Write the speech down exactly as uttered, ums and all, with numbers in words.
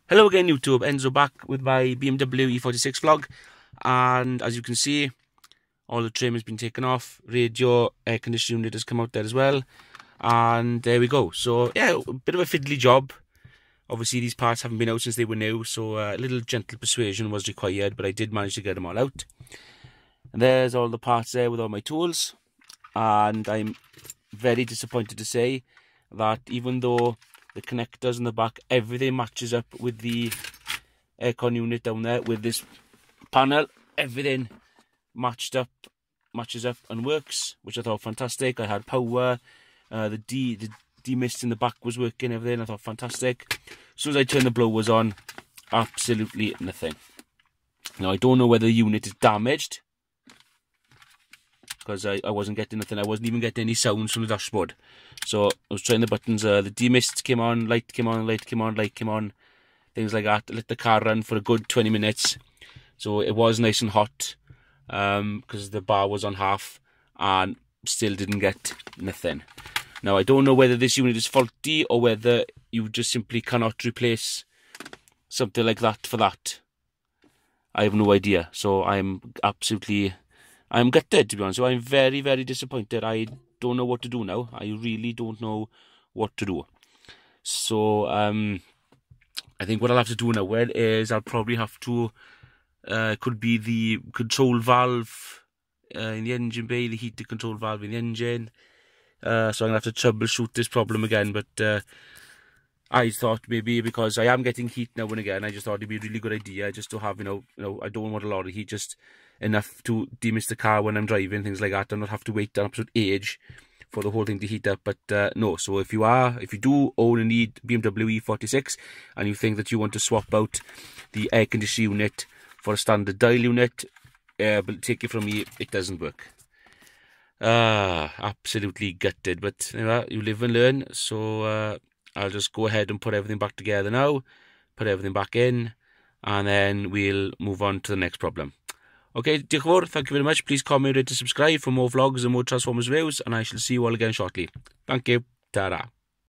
Hello again YouTube, Enzo back with my B M W e forty-six vlog, and as you can see all the trim has been taken off, radio, air conditioning unit has come out there as well, and there we go. So yeah, a bit of a fiddly job. Obviously these parts haven't been out since they were new, so uh, a little gentle persuasion was required, but I did manage to get them all out. And there's all the parts there with all my tools, and I'm very disappointed to say that even though the connectors in the back, everything matches up with the aircon unit down there, with this panel, everything matched up, matches up and works, which I thought fantastic. I had power, uh, the D, the demist in the back was working, everything, I thought fantastic. As soon as I turned the blowers on, absolutely nothing. Now I don't know whether the unit is damaged, because I, I wasn't getting nothing. I wasn't even getting any sounds from the dashboard. So I was trying the buttons, uh, the demist came on, light came on, light came on, light came on, things like that. I let the car run for a good twenty minutes. So it was nice and hot, um, because the bar was on half, and still didn't get nothing. Now I don't know whether this unit is faulty or whether you just simply cannot replace something like that for that. I have no idea. So I'm absolutely... I'm gutted, to be honest. So I'm very, very disappointed. I don't know what to do now. I really don't know what to do. So, um, I think what I'll have to do now well, is I'll probably have to, uh, could be the control valve uh, in the engine bay, the heater control valve in the engine. Uh, so I'm going to have to troubleshoot this problem again. But uh, I thought maybe because I am getting heat now and again, I just thought it'd be a really good idea just to have, you know, you know, I don't want a lot of heat, just enough to demist the car when I'm driving, things like that, and not have to wait an absolute age for the whole thing to heat up. But uh, no, so if you are, if you do own and need B M W e forty-six, and you think that you want to swap out the air conditioning unit for a standard dial unit, uh, but take it from me, it doesn't work. Ah, absolutely gutted, but you know, you live and learn. So uh, I'll just go ahead and put everything back together now, put everything back in, and then we'll move on to the next problem. Okay, diolch yn fawr, thank you very much. Please comment, rate, and subscribe for more vlogs and more Transformers reviews, and I shall see you all again shortly. Thank you. Ta-ra.